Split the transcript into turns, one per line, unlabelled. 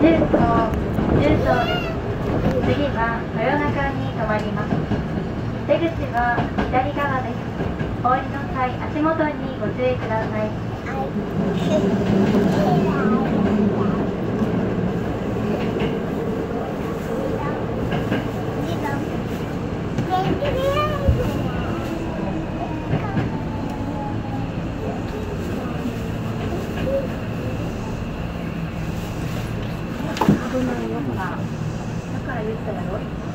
です。次は豊中に停まります。出口は左側です。お降りの際、足元にご注意ください。危ないよ、ほら。だから言ったやろ。